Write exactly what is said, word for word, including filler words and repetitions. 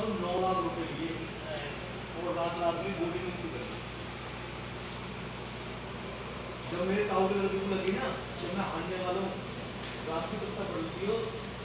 हूँ नौ लाख रुपए लिए और रात रात में बोर्डिंग शुरू कर दी। जब मेरे ताऊ के लड़के को लगी ना, जब मैं हारने वाला हूँ, रात की तब तक पड़ती हो